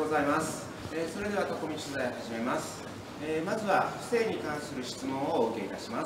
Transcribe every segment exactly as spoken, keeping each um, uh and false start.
ございます。えー、それでは囲み取材を始めます。えー、まずは不正に関する質問をお受けいたします。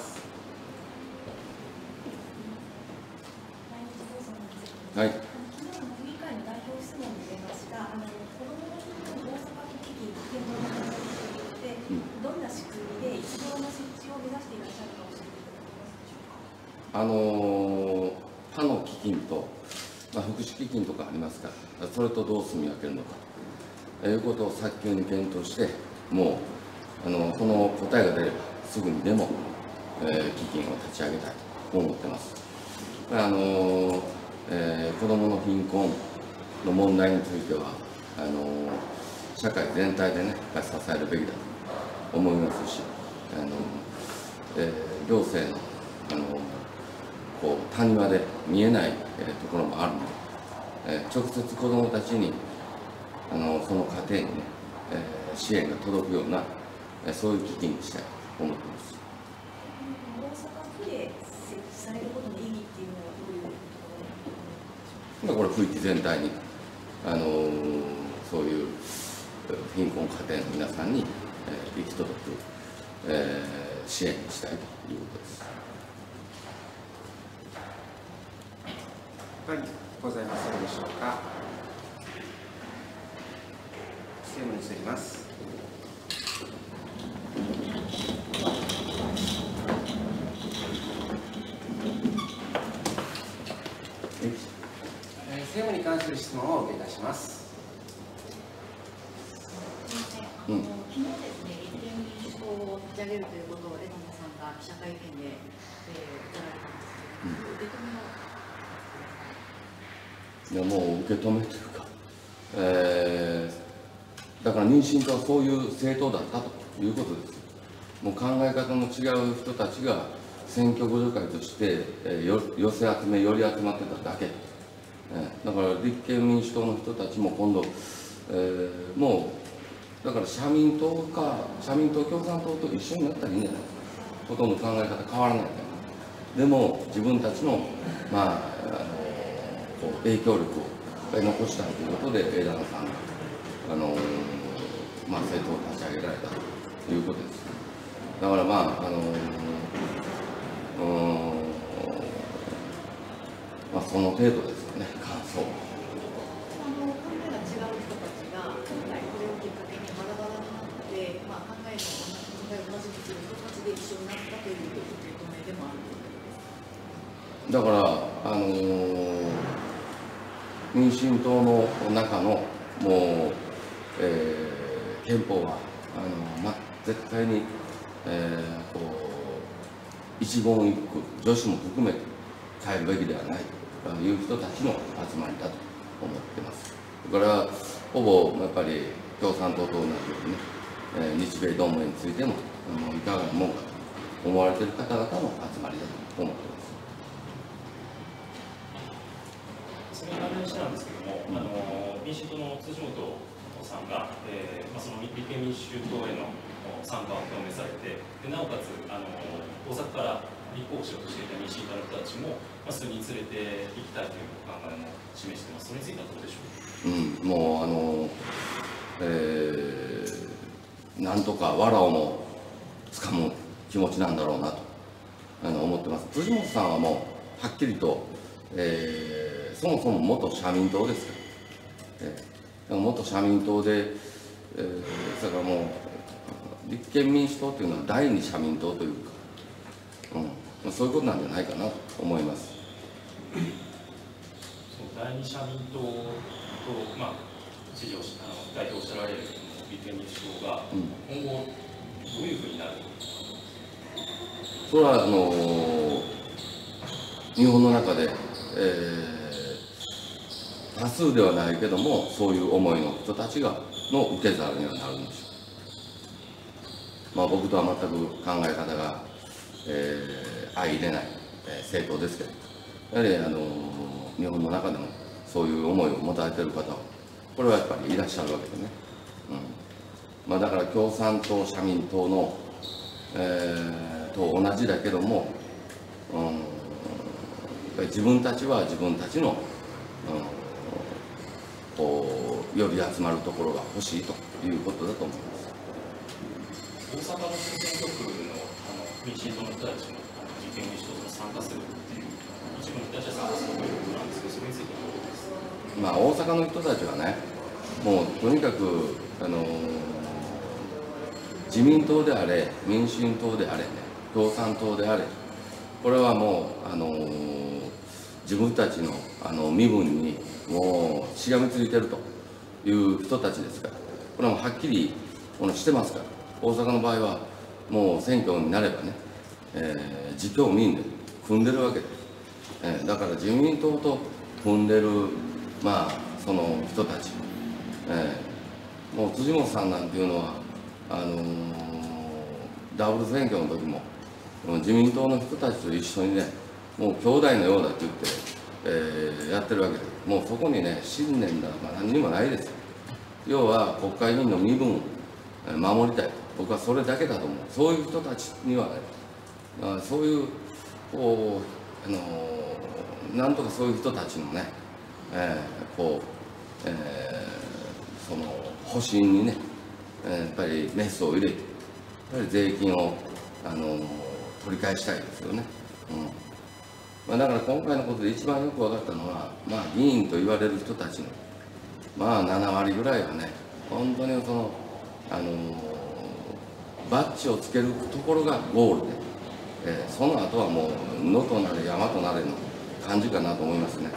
はい。 昨日の府議会の代表質問に出ました、あの子どもの貧困大阪府基金健康の話で、どんな仕組みで一堂の設置を目指していらっしゃるか教えていただけますでしょうか。 あのー、歯の基金と、まあ、福祉基金とかありますから、それとどう住み分けるのかということを早急に検討して、もう、あのその答えが出れば、すぐにでも、えー、基金を立ち上げたいと思ってます。あのーえー、子どもの貧困の問題については、あのー、社会全体でね、やっぱり支えるべきだと思いますし、あのーえー、行政の、あのーこう谷間で見えない、えー、ところもあるので、えー、直接子どもたちにあのその家庭にね、えー、支援が届くような、えー、そういう基金にしたいと思っています。 大阪府で設置されることの意義っていうのはどういうところまあこれ区域全体に、あのー、そういう貧困家庭の皆さんに、えー、行き届く、えー、支援にしたいということです。 他にございませんでしょうか。質問に移ります。えー、政務に関する質問をお受けいたします。 うん、昨日ですね、立憲民主党を立ち上げるということを枝野さんが記者会見で、えー、おっしゃられたんですけど、受け止めをいやもう受け止めというか、えー、だから民進党はそういう政党だったということです。もう考え方の違う人たちが選挙互助会として、えー、よ寄せ集め、寄り集まってただけ、えー、だから立憲民主党の人たちも今度、えー、もうだから社民党か、社民党、共産党と一緒になったらいいんじゃないですか。ほとんど考え方変わらないから。でも自分たちの、まあ、あの影響力を残したいということで、枝野さんが、あのまあ、政党を立ち上げられたということです。だからまあ、あのうんまあ、その程度ですよね、感想。 あの考えが違う人たちが、今回これをきっかけにバラバラになって、まあ、考えの考えを同じくする人たちで一緒になったという受け止めでもあるということですか。 だから、あのー民進党の中のもう、えー、憲法はあの、ま、絶対に、えー、こう一言一句女子も含めて変えるべきではないという人たちの集まりだと思っています。だからほぼやっぱり共産党と同じようにね、えー、日米同盟についてもあのいかがなもんかと思われている方々の集まりだと思っています。 それに関連してなんですけども、あの民進党の辻元さんが、えーまあ、その立憲民主党への参加を表明されて、でなおかつあの大阪から立候補しようとしていた民進党の人たちも、まあ、数人連れて行きたいというお考えも示しています。それについてはどうでしょうか。 うん、もうあの、えー、なんとか藁をもつかむ気持ちなんだろうなとあの思ってます。辻元さんはもうはっきりと、えーそもそも元社民党ですから、えー、元社民党で、えー、だからもう立憲民主党というのは第二社民党というか、うんまあ、そういうことなんじゃないかなと思います。 その第二社民党と、まあ、知事をあの代表をおっしゃられる立憲民主党が、今後どういうふうになるのか。 それはあのー、日本の中で、えー多数ではないけども、そういう思いの人たちがの受け皿にはなるんでしょう。まあ、僕とは全く考え方が、えー、相入れない、えー、政党ですけど、やはり、あのー、日本の中でもそういう思いを持たれている方は、これはやっぱりいらっしゃるわけでね。うんまあ、だから共産党、社民党の、えー、と同じだけども、うん、やっぱり自分たちは自分たちの、うんこうより集まるところが欲しいということだと思います。 大阪の選挙区のあの民進党の人たちも立憲民主党に参加するっていう、一部の人たちは参加するということなんですけど、それについてはどうですか。 まあ、大阪の人たちはね、もうとにかく、あの自民党であれ、民進党であれ、ね、共産党であれ、これはもう、あの自分たちのあの身分にもうしがみついてるという人たちですから、これはもうはっきりこのしてますから、大阪の場合は、もう選挙になればね、えー、自公民で組んでるわけです。えー、だから自民党と組んでる、まあ、その人たち、えー、もう辻元さんなんていうのは、あのー、ダブル選挙の時も、自民党の人たちと一緒にね、もう兄弟のようだって言って、えー、やってるわけです。もうそこにね、信念だとか何にもないです。要は国会議員の身分を守りたい。僕はそれだけだと思う。そういう人たちにはね、あそういう、こう、あのー、なんとかそういう人たちのね、えー、こう、えー、その保身にね、やっぱりメスを入れて、やっぱり税金を、あのー、取り返したいですよね。うんまあ、だから今回のことで一番よく分かったのは、まあ、議員と言われる人たちの、まあ、ななわりぐらいはね、本当にその、あのー、バッジをつけるところがゴールで、えー、その後はもう、野となれ山となれの感じかなと思いますね。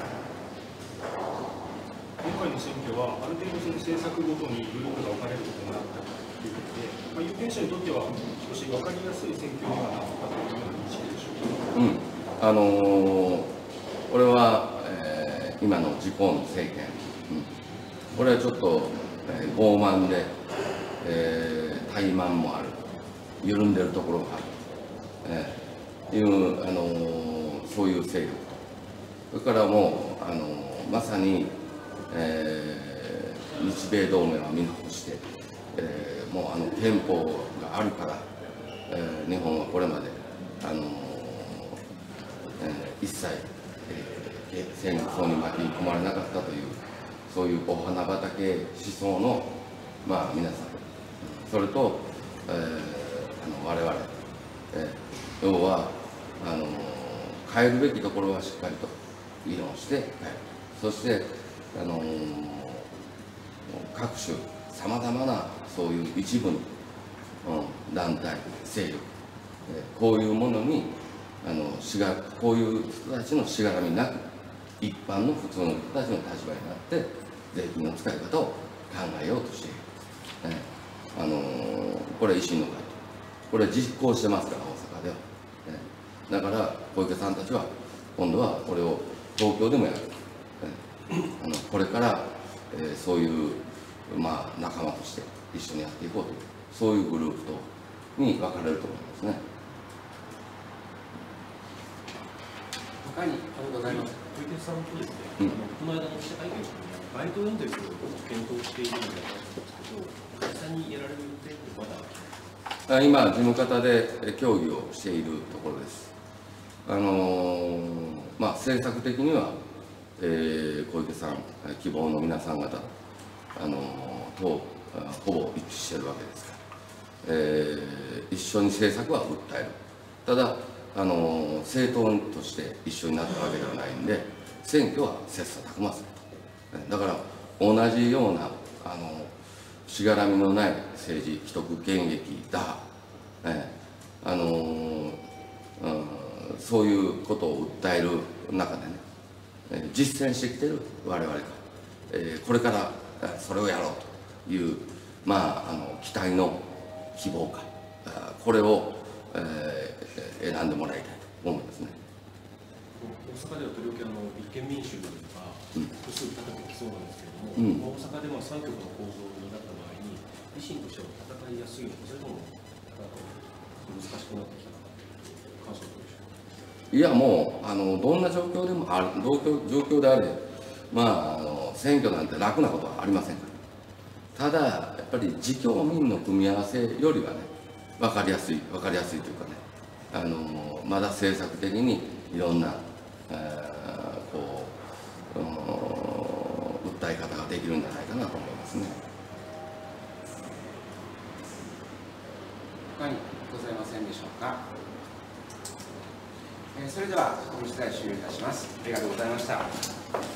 今回の選挙は、ある程度その政策ごとにグループが分かれることになったということで、まあ、有権者にとっては少し分かりやすい選挙にはなったというような認識でしょうか。 うんあのー、これは、えー、今の自公の政権、うん、これはちょっと、えー、傲慢で、えー、怠慢もある、緩んでるところがある、えー、いう、あのー、そういう勢力と、それからもう、あのー、まさに、えー、日米同盟は見直して、えー、もうあの憲法があるから、えー、日本はこれまで、あのーえー、一切、えー、戦争に巻き込まれなかったという、そういうお花畑思想の、まあ、皆さん、それと、えー、あの我々、えー、要はあの変えるべきところはしっかりと議論して変える、そしてあの各種さまざまなそういう一部の、うん、団体勢力、えー、こういうものにあのしがこういう人たちのしがらみなく一般の普通の人たちの立場になって税金の使い方を考えようとしている、ねあのー、これは維新の会とこれは実行してますから大阪では、ね、だから小池さんたちは今度はこれを東京でもやる、ね、あのこれから、えー、そういう、まあ、仲間として一緒にやっていこうというそういうグループとに分かれると思いますね。 他にありがとうございます。小池さんとですね、うん、この間の記者会見で街頭演説を検討しているのであるんですけど、実際にやられる予定ってまだ今、事務方で協議をしているところです。あのーまあ、政策的には、えー、小池さん、希望の皆さん方、あのー、とほぼ一致しているわけですから、えー、一緒に政策は訴える。ただあの政党として一緒になったわけではないんで、選挙は切磋琢磨すると。だから同じようなあのしがらみのない政治、既得権益打破、えあの、うん、そういうことを訴える中でね、実践してきてる我々が、えー、これからそれをやろうという、まあ、あの期待の希望か、これを、えー選んでもらいたいと思いますね。 大阪では取り置きあの立憲民主が複数立ててきそうなんですけれども、うん、大阪ではさん局の構造になった場合に維新としては戦いやすいのか、それとも難しくなってきたのかという感想はどうでしょうか。 いやもうあのどんな状況でもある状況であれ、まあ、あの選挙なんて楽なことはありませんから。ただやっぱり自公民の組み合わせよりはね分かりやすい分かりやすいというかね、あのまだ政策的にいろんな、えー、こう訴え方がでできるんじゃないかなと思いますね。 他にございませんでしょうか。えーそれでは小道大終了いたします。ありがとうございました。